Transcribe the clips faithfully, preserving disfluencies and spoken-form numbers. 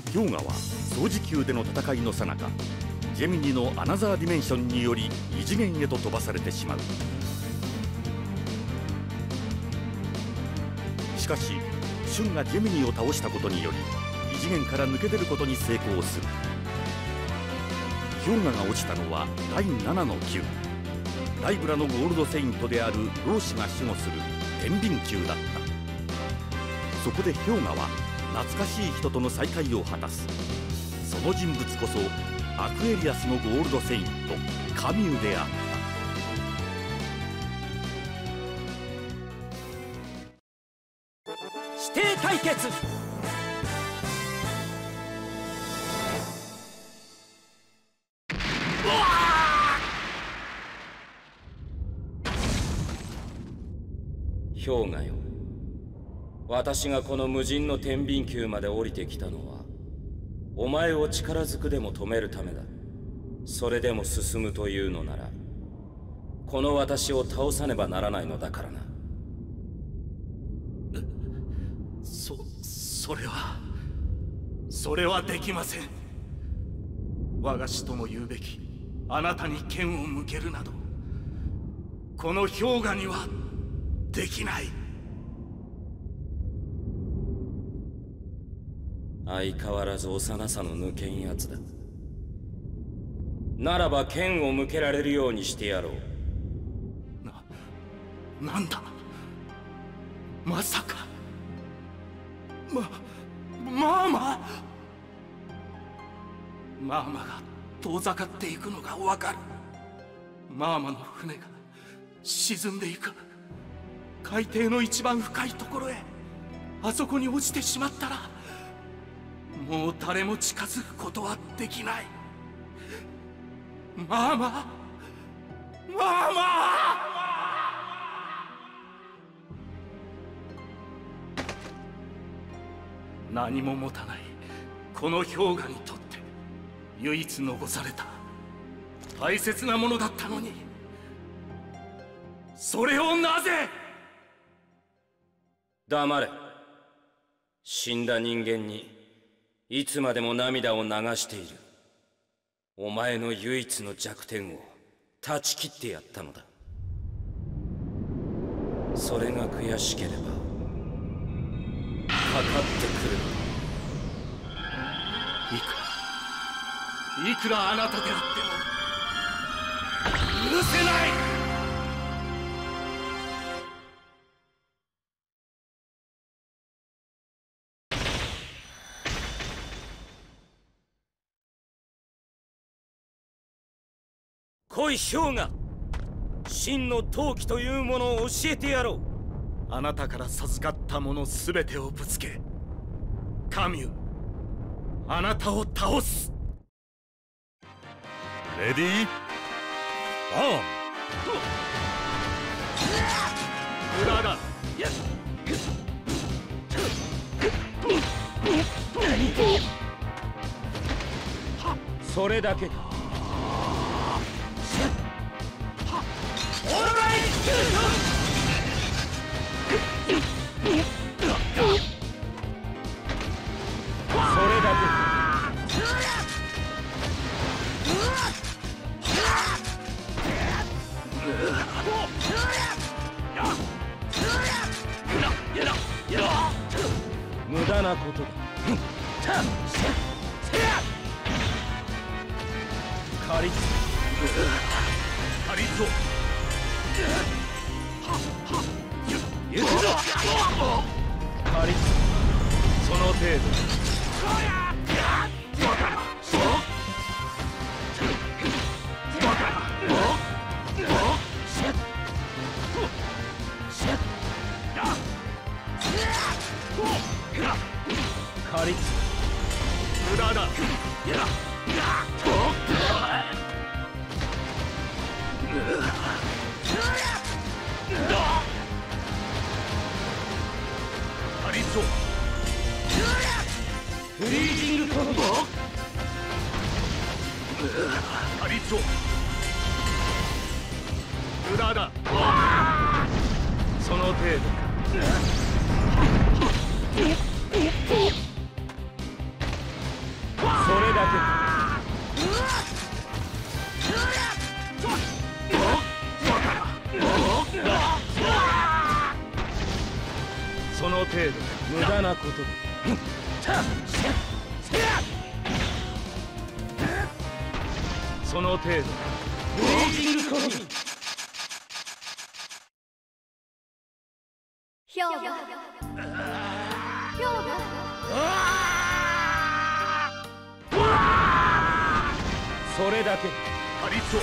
氷河は掃除球での戦いの最中、ジェミニのアナザーディメンションにより異次元へと飛ばされてしまう。しかしシュンがジェミニを倒したことにより異次元から抜け出ることに成功する。氷河が落ちたのはだいななの球、ライブラのゴールドセイントである老子が守護する天秤球だった。そこで氷河は懐かしい人との再会を果たす。その人物こそアクエリアスのゴールドセイントカミューであった。 指定対決。 氷河よ、私がこの無人の天秤球まで降りてきたのはお前を力ずくでも止めるためだ。それでも進むというのならこの私を倒さねばならないのだからな。 そ、それはそれはできません。我が師とも言うべきあなたに剣を向けるなどこの氷河にはできない。 相変わらず幼さの抜けんやつだ。ならば剣を向けられるようにしてやろう。 な、なんだ、まさかま、マーママーマが遠ざかっていくのがわかる。マーマの船が沈んでいく。海底の一番深いところへあそこに落ちてしまったらもう誰も近づくことはできない。マーママーマ何も持たないこの氷河にとって唯一残された大切なものだったのに、それをなぜ。 黙れ。死んだ人間にいつまでも涙を流しているお前の唯一の弱点を断ち切ってやったのだ。それが悔しければかかってくる。 いくらいくらあなたであっても許せない。 来い氷河、真の闘気というものを教えてやろう。 あなたから授かったものすべてをぶつけカミュー、あなたを倒す。 レディーバーン。 裏だ。 それだけか。 オーライシュそれだけか。無駄なことだ。カリッカリゾゆくぞ。カリッその程度。カリッ無駄だ。カリゾフリージングコンボ。 カリゾ無駄だ。 その程度か。 その程度無駄なことだ。その程度ブレイジングコフィン。 氷河氷河それだけ。 ハリソ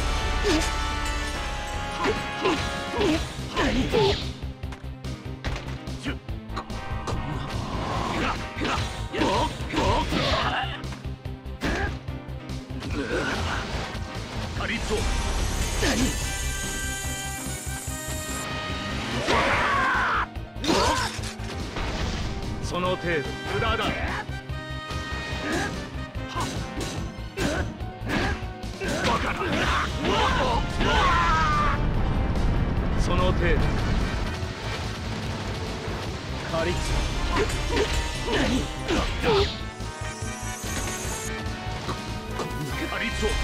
ハリソその程度無駄だ。 バカなその程度カリッツハリソ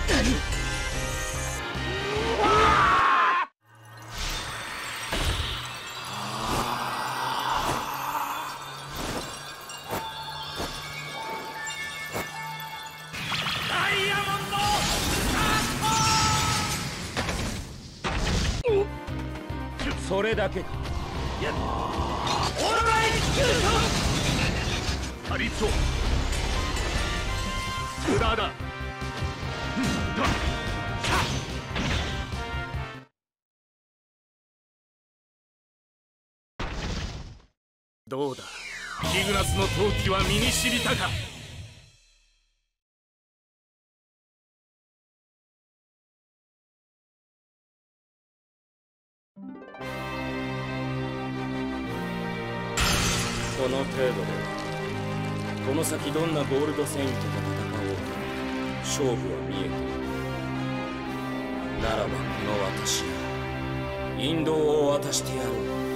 それだけか。 ハリソ無駄だ。どうだ、リグナスの闘気は身に知りたか。 この程度でこの先どんなゴールドセイントと戦おうか勝負は見えている。ならばこの私が引導を渡してやろう。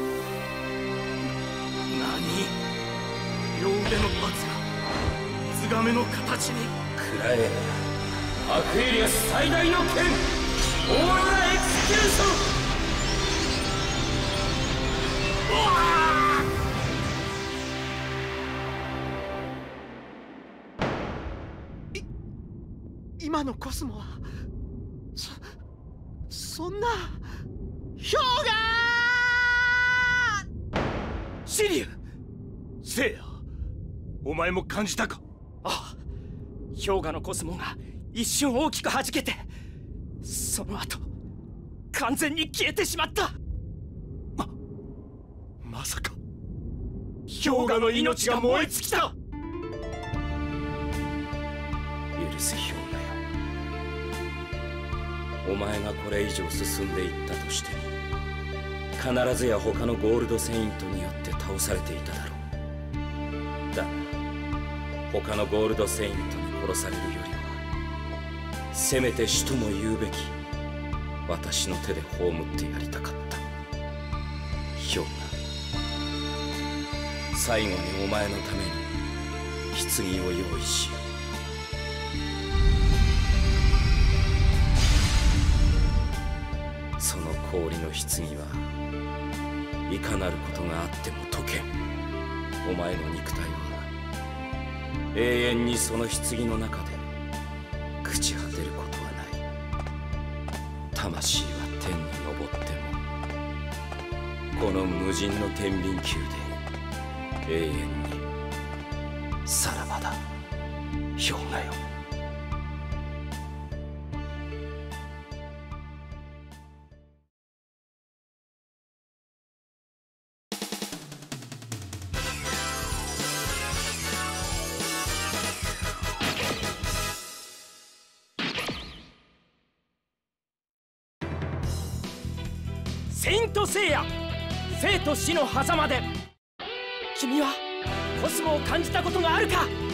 何？両腕のパーツが水亀の形に。 くらえアクエリアス最大の剣オーロラエクスキューション。 今のコスモはそそんな氷河。 シリュウ、せいや、お前も感じたか。 ああ、氷河のコスモが一瞬大きく弾けて、その後完全に消えてしまった。 ままさか氷河の命が燃え尽きた。 許せ氷河よ。お前がこれ以上進んでいったとしても必ずや他のゴールドセイントによって倒されていただろう。だが他のゴールドセイントに殺されるよりはせめて死とも言うべき私の手で葬ってやりたかった。氷河、最後にお前のために棺を用意しよう。その氷の棺はいかなることがあっても溶けん。お前の肉体は永遠にその棺の中で朽ち果てることはない。魂は天に昇ってもこの無人の天秤宮で永遠にさらばだ氷河よ。 セイントセイヤ、生と死の狭間で君はコスモを感じたことがあるか。